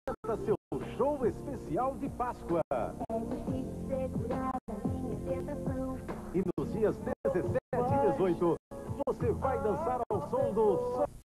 apresenta seu show especial de Páscoa. E nos dias 17 e 18, você vai dançar ao som do